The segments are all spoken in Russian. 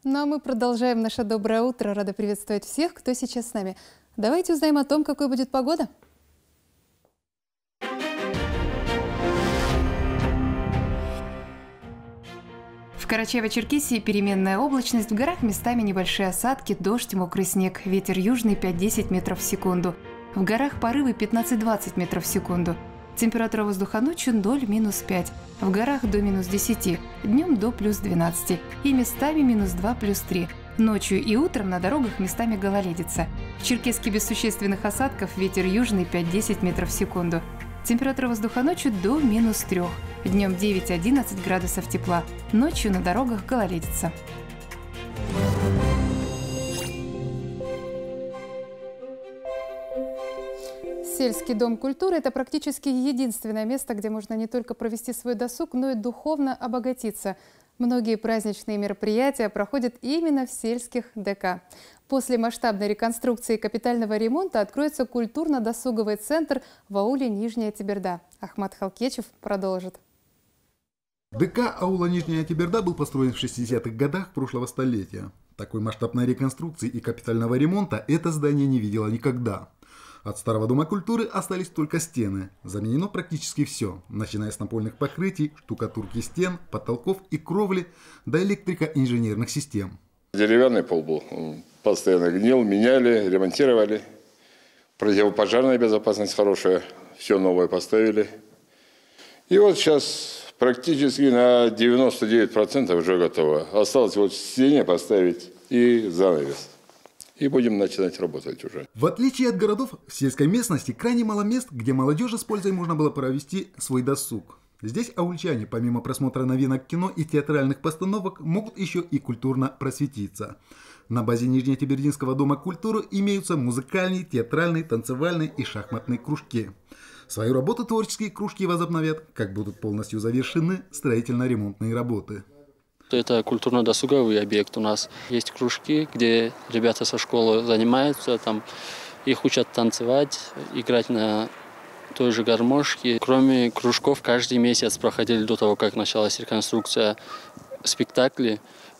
Ну а мы продолжаем наше доброе утро. Рада приветствовать всех, кто сейчас с нами. Давайте узнаем о том, какой будет погода. В Карачаево-Черкесии переменная облачность, в горах местами небольшие осадки, дождь, мокрый снег, ветер южный 5-10 метров в секунду. В горах порывы 15-20 метров в секунду. Температура воздуха ночью 0–5, в горах до -10, днем до +12 и местами -2, +3. Ночью и утром на дорогах местами гололедица. В Черкесске без существенных осадков, ветер южный 5–10 метров в секунду. Температура воздуха ночью до -3, днем 9–11 градусов тепла, ночью на дорогах гололедица. Сельский дом культуры – это практически единственное место, где можно не только провести свой досуг, но и духовно обогатиться. Многие праздничные мероприятия проходят именно в сельских ДК. После масштабной реконструкции и капитального ремонта откроется культурно-досуговый центр в ауле Нижняя Теберда. Ахмат Халкечев продолжит. ДК аула Нижняя Теберда был построен в 60-х годах прошлого столетия. Такой масштабной реконструкции и капитального ремонта это здание не видело никогда. От старого дома культуры остались только стены. Заменено практически все, начиная с напольных покрытий, штукатурки стен, потолков и кровли до электрико-инженерных систем. Деревянный пол был, он постоянно гнил, меняли, ремонтировали. Противопожарная безопасность хорошая, все новое поставили. И вот сейчас практически на 99% уже готово. Осталось вот в стене поставить и занавес. И будем начинать работать уже. В отличие от городов, в сельской местности крайне мало мест, где молодежи с пользой можно было провести свой досуг. Здесь аульчане, помимо просмотра новинок кино и театральных постановок, могут еще и культурно просветиться. На базе Нижнетебердинского дома культуры имеются музыкальные, театральные, танцевальные и шахматные кружки. Свою работу творческие кружки возобновят, как будут полностью завершены строительно-ремонтные работы. Это культурно-досуговый объект у нас. Есть кружки, где ребята со школы занимаются, там их учат танцевать, играть на той же гармошке. Кроме кружков, каждый месяц проходили до того, как началась реконструкция, спектакли,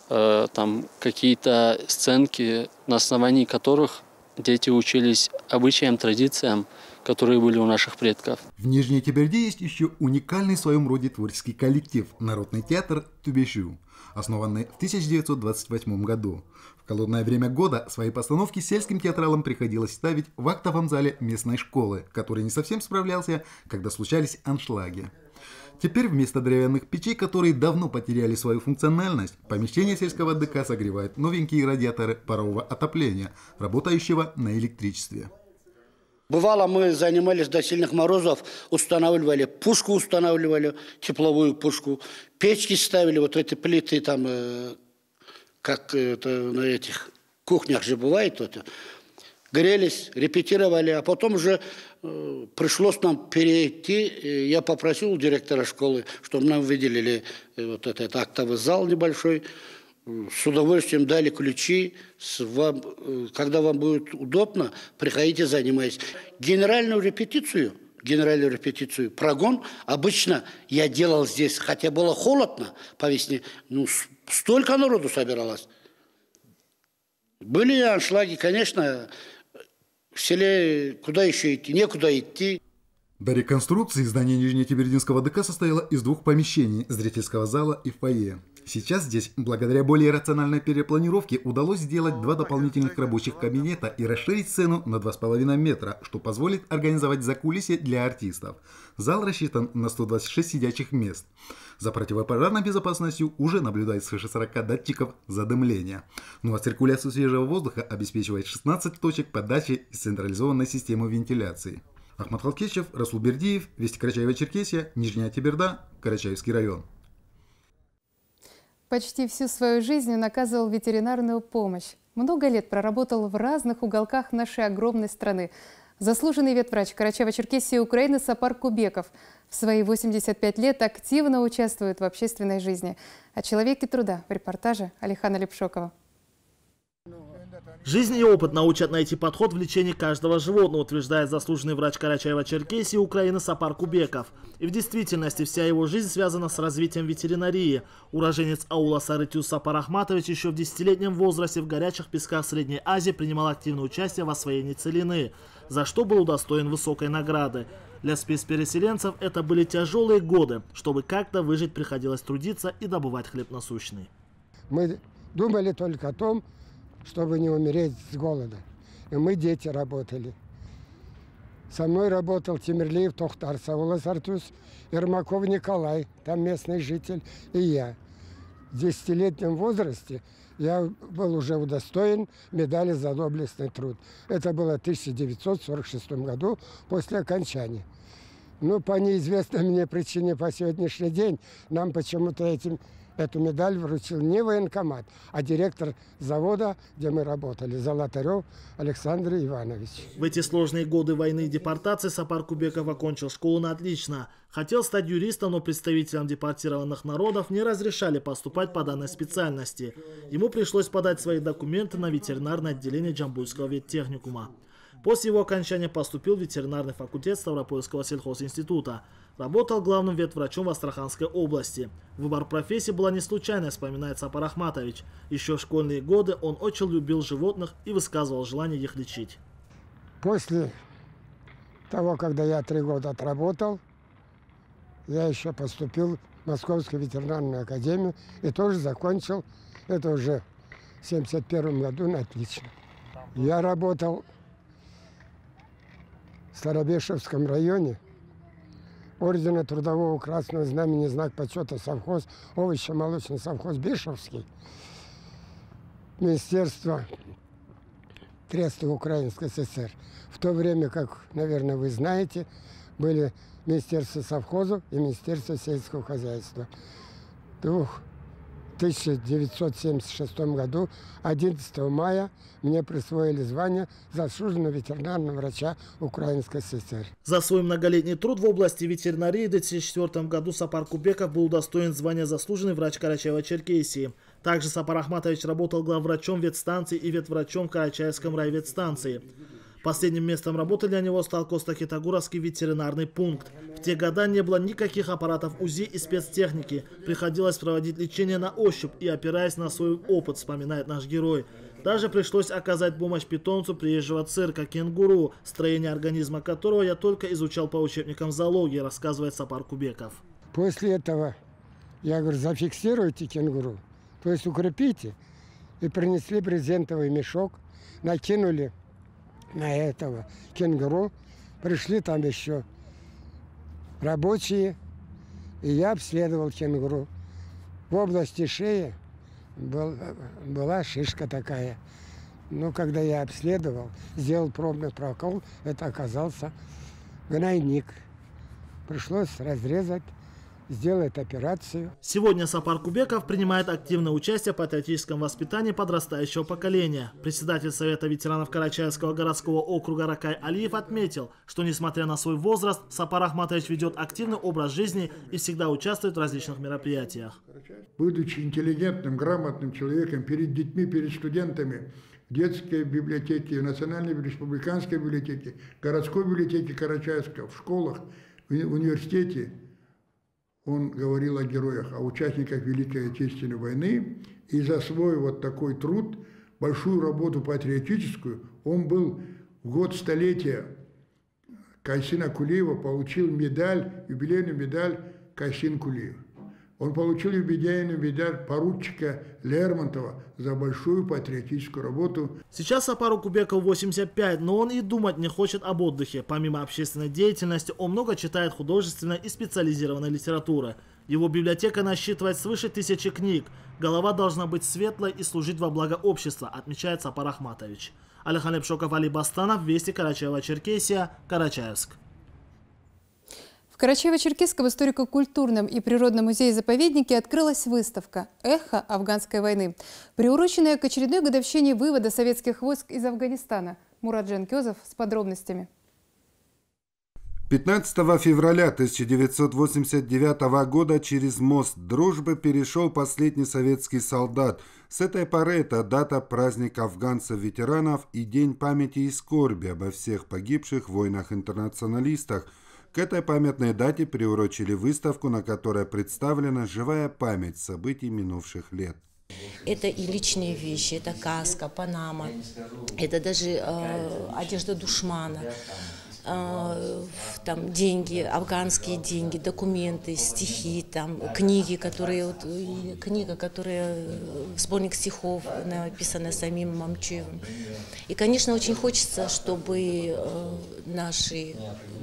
там какие-то сценки, на основании которых дети учились обычаям, традициям, которые были у наших предков. В Нижней Теберде есть еще уникальный в своем роде творческий коллектив – Народный театр «Тюбешу», основанный в 1928 году. В холодное время года свои постановки сельским театралам приходилось ставить в актовом зале местной школы, который не совсем справлялся, когда случались аншлаги. Теперь вместо деревянных печей, которые давно потеряли свою функциональность, помещение сельского ДК согревает новенькие радиаторы парового отопления, работающего на электричестве. Бывало, мы занимались до сильных морозов, устанавливали пушку, тепловую пушку, печки ставили, вот эти плиты там, как это на этих кухнях же бывает, вот, грелись, репетировали, а потом уже пришлось нам перейти, я попросил у директора школы, чтобы нам выделили вот этот актовый зал небольшой, с удовольствием дали ключи, когда вам будет удобно, приходите, занимайтесь. Генеральную репетицию, прогон, обычно я делал здесь, хотя было холодно по весне, ну, столько народу собиралось. Были аншлаги, конечно, в селе куда еще идти, некуда идти. До реконструкции здание Нижнетебердинского ДК состояло из двух помещений – зрительского зала и фойе. Сейчас здесь, благодаря более рациональной перепланировке, удалось сделать 2 дополнительных рабочих кабинета и расширить сцену на 2,5 метра, что позволит организовать закулисье для артистов. Зал рассчитан на 126 сидячих мест. За противопожарной безопасностью уже наблюдает свыше 40 датчиков задымления. Ну а циркуляцию свежего воздуха обеспечивает 16 точек подачи из централизованной системы вентиляции. Ахмат Халкечев, Расул Бердиев, Вести Карачаево-Черкесия, Нижняя Теберда, Карачаевский район. Почти всю свою жизнь он оказывал ветеринарную помощь. Много лет проработал в разных уголках нашей огромной страны. Заслуженный ветврач Карачаево-Черкесии Украины Сапар Кубеков в свои 85 лет активно участвует в общественной жизни. О человеке труда в репортаже Алихана Лепшокова. Жизнь и опыт научат найти подход в лечении каждого животного, утверждает заслуженный врач Карачаева-Черкесии Украины Сапар Кубеков. И в действительности вся его жизнь связана с развитием ветеринарии. Уроженец аула Сарытюз Сапар Ахматович еще в 10-летнем возрасте в горячих песках Средней Азии принимал активное участие в освоении целины, за что был удостоен высокой награды. Для спецпереселенцев это были тяжелые годы. Чтобы как-то выжить, приходилось трудиться и добывать хлеб насущный. Мы думали только о том, чтобы не умереть с голода. И мы, дети, работали. Со мной работал Тимирлиев Тохтар Саула Сартюс, Ермаков Николай, там местный житель, и я. В 10-летнем возрасте я был уже удостоен медали за доблестный труд. Это было в 1946 году после окончания. Но по неизвестной мне причине по сегодняшний день нам почему-то эту медаль вручил не военкомат, а директор завода, где мы работали, Золотарев Александр Иванович. В эти сложные годы войны и депортации Сапар Кубеков окончил школу на отлично. Хотел стать юристом, но представителям депортированных народов не разрешали поступать по данной специальности. Ему пришлось подать свои документы на ветеринарное отделение Джамбульского веттехникума. После его окончания поступил в ветеринарный факультет Ставропольского сельхозинститута. Работал главным ветврачом в Астраханской области. Выбор профессии была не случайной, вспоминает Сапар Ахматович. Еще в школьные годы он очень любил животных и высказывал желание их лечить. После того, когда я 3 года отработал, я еще поступил в Московскую ветеринарную академию и тоже закончил, это уже в 1971 году, на отлично. Я работал в Старобешевском районе, ордена Трудового Красного Знамени, знак почета совхоз, овощно-молочный совхоз Бешевский, Министерство Треста Украинской ССР. В то время, как, наверное, вы знаете, были Министерство совхозов и Министерство сельского хозяйства. В 1976 году, 11 мая, мне присвоили звание заслуженного ветеринарного врача Украинской ССР. За свой многолетний труд в области ветеринарии в 2004 году Сапар Кубеков был удостоен звания заслуженный врач Карачаева-Черкесии. Также Сапар Ахматович работал главврачом ветстанции и ветврачом в Карачаевском райветстанции. Последним местом работы для него стал Костахитагуровский ветеринарный пункт. В те годы не было никаких аппаратов УЗИ и спецтехники. Приходилось проводить лечение на ощупь и опираясь на свой опыт, вспоминает наш герой. Даже пришлось оказать помощь питомцу приезжего цирка кенгуру, строение организма которого я только изучал по учебникам зоологии, рассказывает Сапар Кубеков. После этого я говорю, зафиксируйте кенгуру, то есть укрепите. И принесли брезентовый мешок, накинули на этого кенгуру, пришли там еще рабочие, и я обследовал кенгуру. В области шеи была шишка такая. Но когда я обследовал, сделал пробный прокол, это оказался гнойник. Пришлось разрезать, сделать операцию. Сегодня Сапар Кубеков принимает активное участие в патриотическом воспитании подрастающего поколения. Председатель Совета ветеранов Карачаевского городского округа Ракай Алиев отметил, что несмотря на свой возраст, Сапар Ахматович ведет активный образ жизни и всегда участвует в различных мероприятиях. Будучи интеллигентным, грамотным человеком, перед детьми, перед студентами, в детской библиотеке, в национальной республиканской библиотеке, городской библиотеке Карачаевска, в школах, в университете, он говорил о героях, о участниках Великой Отечественной войны. И за свой вот такой труд, большую работу патриотическую, он был в год столетия Кайсина Кулиева, получил медаль, юбилейную медаль Кайсин Кулиев. Он получил юбилейную медаль поручика Лермонтова за большую патриотическую работу. Сейчас Сапару Кубекову 85, но он и думать не хочет об отдыхе. Помимо общественной деятельности, он много читает художественной и специализированной литературы. Его библиотека насчитывает свыше 1000 книг. Голова должна быть светлой и служить во благо общества, отмечает Сапар Ахматович. Алихан Лепшоков, Али Бастанов, Вести, Карачаева-Черкесия, Карачаевск. В Карачаево-Черкесском историко-культурном и природном музее-заповеднике открылась выставка «Эхо афганской войны», приуроченная к очередной годовщине вывода советских войск из Афганистана. Мурат Джанкёзов с подробностями. 15 февраля 1989 года через мост Дружбы перешел последний советский солдат. С этой поры это дата праздника афганцев-ветеранов и День памяти и скорби обо всех погибших воинах-интернационалистах. К этой памятной дате приурочили выставку, на которой представлена живая память событий минувших лет. Это и личные вещи, это каска, панама, это даже одежда душмана. Там деньги, афганские деньги, документы, стихи, там книги, книга, сборник стихов, написанная самим Мамчуевым. И, конечно, очень хочется, чтобы наши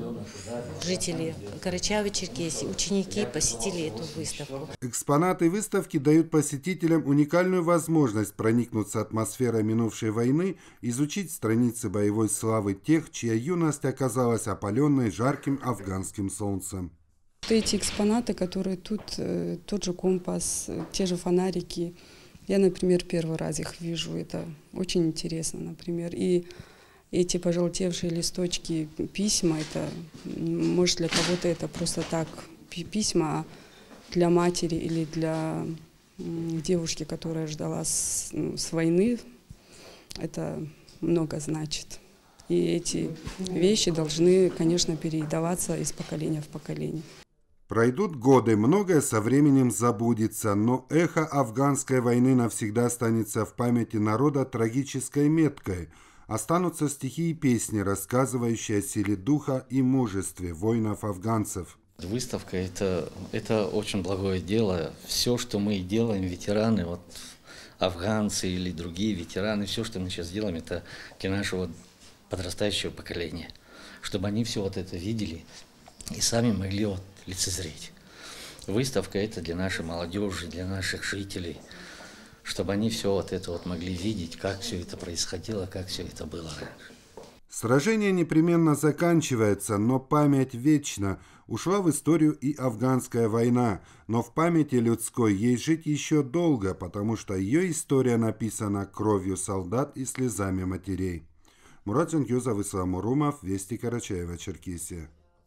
жители Карачаево-Черкесии, ученики посетили эту выставку. Экспонаты выставки дают посетителям уникальную возможность проникнуться атмосферой минувшей войны, изучить страницы боевой славы тех, чья юность оказалась опаленной жарким афганским солнцем. Эти экспонаты, которые тут, тот же компас, те же фонарики, я, например, первый раз их вижу, это очень интересно, например. И эти пожелтевшие листочки, письма, это, может, для кого-то это просто так письма, а для матери или для девушки, которая ждала с войны, это много значит. И эти вещи должны, конечно, передаваться из поколения в поколение. Пройдут годы, многое со временем забудется, но эхо афганской войны навсегда останется в памяти народа трагической меткой. Останутся стихи и песни, рассказывающие о силе духа и мужестве воинов-афганцев. Выставка – это очень благое дело. Все, что мы делаем, ветераны, вот афганцы или другие ветераны, все, что мы сейчас делаем, это для нашего подрастающего поколения, чтобы они все вот это видели и сами могли вот лицезреть. Выставка – это для нашей молодежи, для наших жителей, чтобы они все вот это вот могли видеть, как все это происходило, как все это было раньше. Сражение непременно заканчивается, но память вечна. Ушла в историю и афганская война, но в памяти людской ей жить еще долго, потому что ее история написана кровью солдат и слезами матерей. Мурат Жанкюзов, Ислам Урумов, Вести, Карачаево-Черкесия.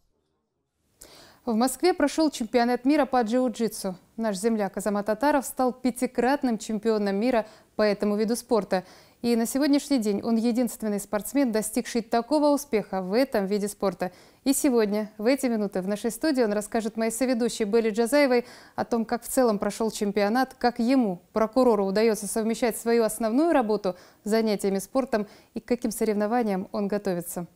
В Москве прошел чемпионат мира по джиу-джитсу. Наш земляк Азамат Атаров стал 5-кратным чемпионом мира по этому виду спорта. И на сегодняшний день он единственный спортсмен, достигший такого успеха в этом виде спорта. И сегодня, в эти минуты, в нашей студии он расскажет моей соведущей Белле Джазаевой о том, как в целом прошел чемпионат, как ему, прокурору, удается совмещать свою основную работу с занятиями спортом и к каким соревнованиям он готовится.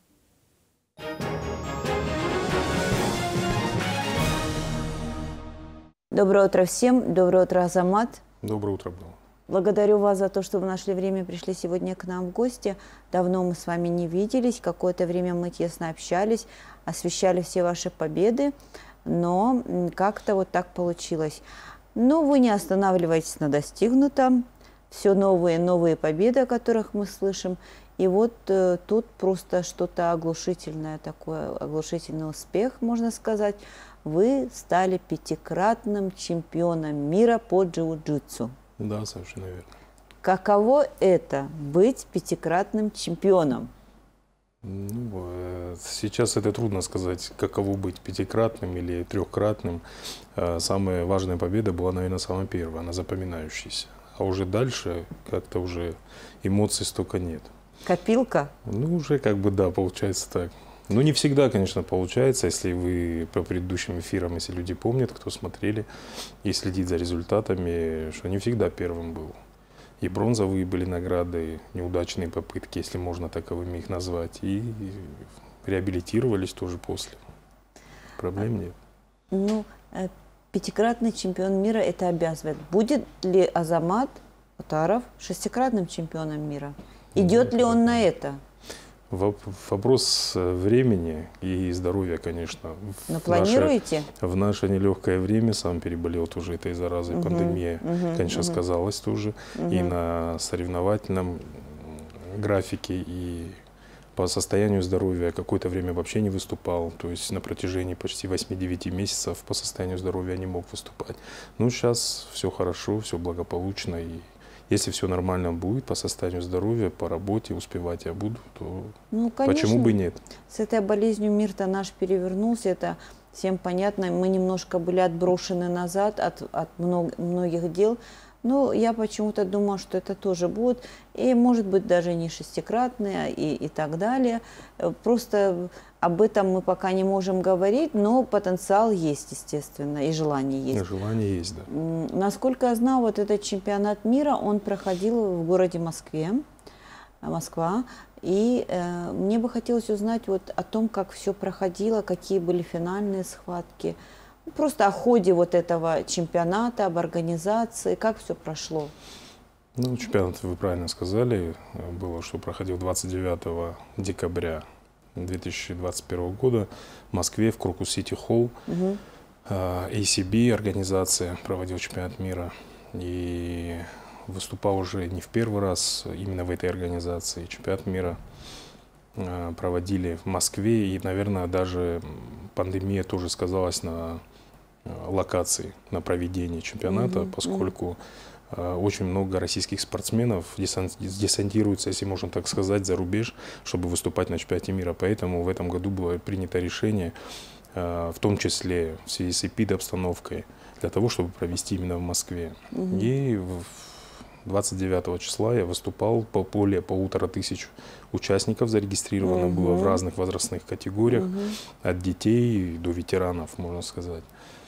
Доброе утро всем. Доброе утро, Азамат. Доброе утро, Белла. Благодарю вас за то, что вы нашли время, пришли сегодня к нам в гости. Давно мы с вами не виделись, какое-то время мы тесно общались, освещали все ваши победы, но как-то вот так получилось. Но вы не останавливаетесь на достигнутом, все новые и новые победы, о которых мы слышим. И вот тут просто что-то оглушительное, такой оглушительный успех, можно сказать. Вы стали 5-кратным чемпионом мира по джиу-джитсу. Да, совершенно верно. Каково это быть 5-кратным чемпионом? Ну, сейчас это трудно сказать, каково быть 5-кратным или 3-кратным. Самая важная победа была, наверное, самая первая, она запоминающаяся. А уже дальше как-то уже эмоций столько нет. Копилка? Ну, уже как бы да, получается так. Ну, не всегда, конечно, получается, если вы по предыдущим эфирам, если люди помнят, кто смотрели и следит за результатами, что не всегда первым был. И бронзовые были награды, неудачные попытки, если можно таковыми их назвать, и реабилитировались тоже после. Проблем нет. Ну, 5-кратный чемпион мира это обязывает. Будет ли Азамат Атаров 6-кратным чемпионом мира? Идет ли он на это? Вопрос времени и здоровья, конечно. Но планируете? В наше нелегкое время, сам переболел тоже этой заразой, пандемия, конечно, сказалась тоже и на соревновательном графике, и по состоянию здоровья какое-то время вообще не выступал, то есть на протяжении почти 8-9 месяцев по состоянию здоровья не мог выступать. Ну, сейчас все хорошо, все благополучно, и Если все нормально будет по состоянию здоровья, по работе, успевать я буду, то ну, конечно, почему бы нет? С этой болезнью мир-то наш перевернулся, это всем понятно. Мы немножко были отброшены назад от многих дел. Но я почему-то думаю, что это тоже будет. И может быть даже не шестикратные и так далее. Просто об этом мы пока не можем говорить, но потенциал есть, естественно, и желание есть. И желание есть, да. Насколько я знаю, вот этот чемпионат мира, он проходил в городе Москва. И мне бы хотелось узнать вот о том, как все проходило, какие были финальные схватки. Просто о ходе вот этого чемпионата, об организации, как все прошло. Ну, чемпионат, вы правильно сказали, было, что проходил 29 декабря 2021 года в Москве, в Крокус-Сити Холл. ACB, организация, проводил чемпионат мира. И выступал уже не в первый раз именно в этой организации. Чемпионат мира проводили в Москве, и, наверное, даже пандемия тоже сказалась на локации, на проведении чемпионата, поскольку очень много российских спортсменов десантируются, если можно так сказать, за рубеж, чтобы выступать на чемпионате мира. Поэтому в этом году было принято решение, в том числе в связи с эпидобстановкой, для того, чтобы провести именно в Москве. И 29 числа я выступал, более 1500 участников зарегистрировано было в разных возрастных категориях, от детей до ветеранов, можно сказать.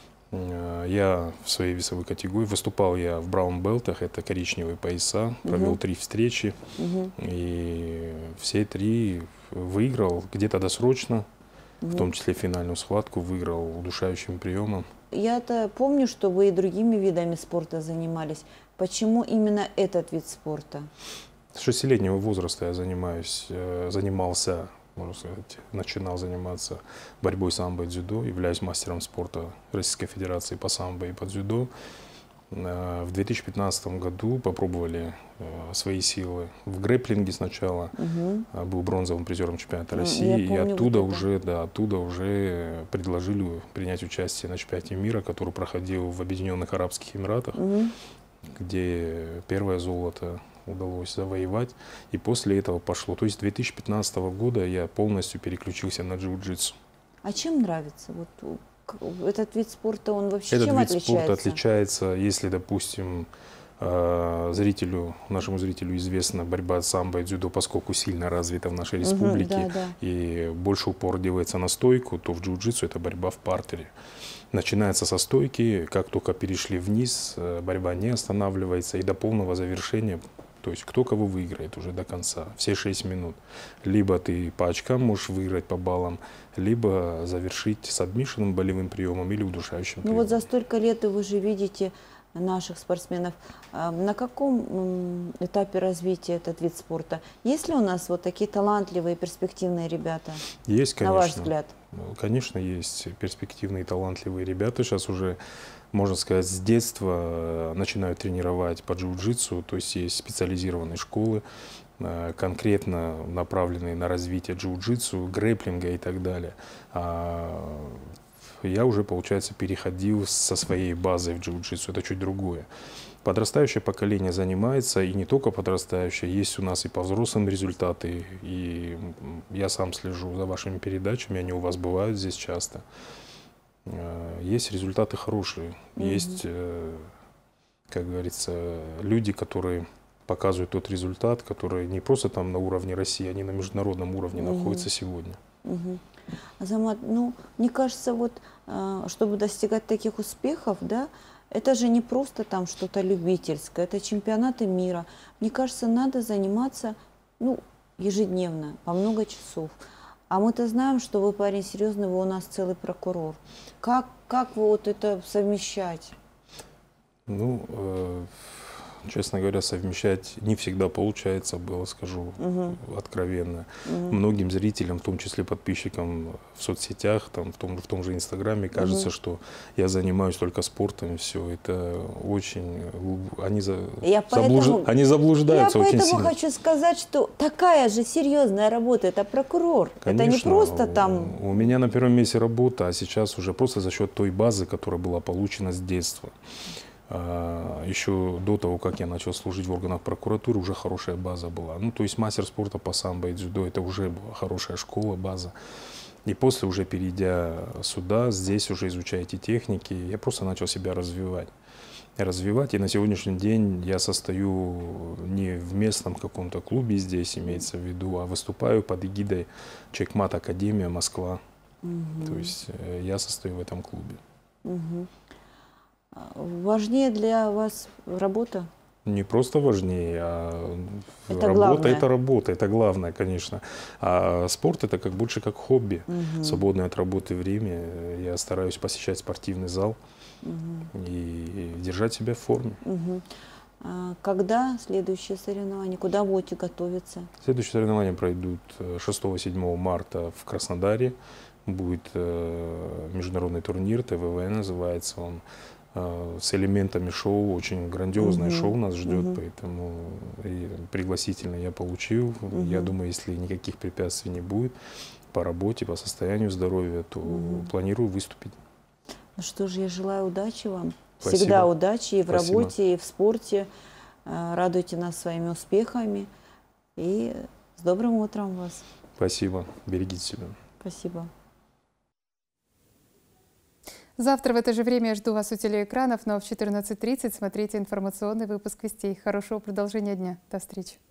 Я в своей весовой категории выступал я в браун-белтах, это коричневые пояса, провел 3 встречи, и все 3 выиграл где-то досрочно, в том числе финальную схватку выиграл удушающим приемом. Я-то помню, что вы и другими видами спорта занимались. Почему именно этот вид спорта? С 6-летнего возраста я занимался, можно сказать, начинал заниматься борьбой самбо и дзюдо, являюсь мастером спорта Российской Федерации по самбо и по дзюдо. В 2015 году попробовали свои силы в грэпплинге сначала, был бронзовым призером чемпионата России, и оттуда уже предложили принять участие на чемпионате мира, который проходил в Объединенных Арабских Эмиратах, где первое золото удалось завоевать, и после этого пошло. То есть с 2015 года я полностью переключился на джиу-джитсу. А чем нравится? Вот этот вид спорта, он вообще чем отличается? Этот вид спорта отличается, если, допустим, нашему зрителю известна борьба самбо и дзюдо, поскольку сильно развита в нашей республике, и больше упор делается на стойку, то в джиу-джитсу это борьба в партере. Начинается со стойки, как только перешли вниз, борьба не останавливается, и до полного завершения, то есть кто кого выиграет уже до конца, все 6 минут. Либо ты по очкам можешь выиграть по баллам, либо завершить сабмишеном, болевым приемом или удушающим приемом. Вот за столько лет вы же видите наших спортсменов. На каком этапе развития этот вид спорта? Есть ли у нас вот такие талантливые, перспективные ребята? Есть, конечно. На ваш взгляд? Конечно, есть перспективные, талантливые ребята. Сейчас уже, можно сказать, с детства начинают тренировать по джиу-джитсу, то есть есть специализированные школы, конкретно направленные на развитие джиу-джитсу, грэпплинга и так далее. Я уже, получается, переходил со своей базой в джиу-джитсу, это чуть другое. Подрастающее поколение занимается, и не только подрастающее, есть у нас и по взрослым результаты, и я сам слежу за вашими передачами, они у вас бывают здесь часто. Есть результаты хорошие, есть, как говорится, люди, которые показывают тот результат, который не просто там на уровне России, они на международном уровне находятся сегодня. Азамат, ну, мне кажется, вот, чтобы достигать таких успехов, да, это же не просто там что-то любительское, это чемпионаты мира. Мне кажется, надо заниматься, ну, ежедневно, по много часов. А мы-то знаем, что вы парень серьезный, вы у нас целый прокурор. Как вы вот это совмещать? Ну, честно говоря, совмещать не всегда получается было, скажу откровенно. Многим зрителям, в том числе подписчикам в соцсетях, там, в том же Инстаграме, кажется, что я занимаюсь только спортом, и все. Это очень... Они заблуждаются очень сильно. Я поэтому хочу сказать, что такая же серьезная работа, это прокурор. Конечно, это не просто там... У меня на первом месте работа, а сейчас уже просто за счет той базы, которая была получена с детства. Еще до того, как я начал служить в органах прокуратуры, уже хорошая база была. Ну, то есть мастер спорта по самбо и дзюдо, это уже была хорошая школа, база. И после, уже перейдя сюда, здесь уже изучая эти техники, я просто начал себя развивать. И на сегодняшний день я состою не в местном каком-то клубе здесь, имеется в виду, а выступаю под эгидой Чекмат Академия Москва. То есть я состою в этом клубе. Важнее для вас работа? Не просто важнее, а это работа главное. Это работа, это главное, конечно. А спорт это как больше как хобби. Свободное от работы время. Я стараюсь посещать спортивный зал и держать себя в форме. Когда следующие соревнования? Куда будете готовиться? Следующие соревнования пройдут 6-7 марта в Краснодаре. Будет международный турнир, ТВВ называется он, с элементами шоу. Очень грандиозное шоу нас ждет, поэтому и пригласительно я получил. Я думаю, если никаких препятствий не будет по работе, по состоянию здоровья, то планирую выступить. Ну что же, я желаю удачи вам. Спасибо. Всегда удачи и в Спасибо. работе, и в спорте. Радуйте нас своими успехами. И с добрым утром вас. Спасибо. Берегите себя. Спасибо. Завтра в это же время я жду вас у телеэкранов, но в 14:30 смотрите информационный выпуск «Вестей». Хорошего продолжения дня. До встречи.